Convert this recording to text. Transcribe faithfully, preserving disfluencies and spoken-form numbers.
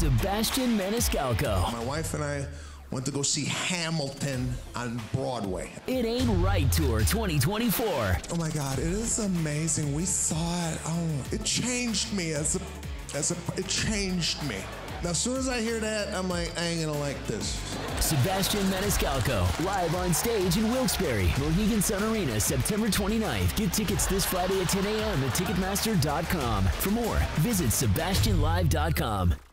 Sebastian Maniscalco. My wife and I went to go see Hamilton on Broadway. It Ain't Right Tour twenty twenty-four. Oh my God, it is amazing. We saw it. Oh, it changed me as a, as a, it changed me. Now, as soon as I hear that, I'm like, I ain't gonna like this. Sebastian Maniscalco, live on stage in Wilkes-Barre, Mohegan Sun Arena, September twenty-ninth. Get tickets this Friday at ten a m at Ticketmaster dot com. For more, visit Sebastian Live dot com.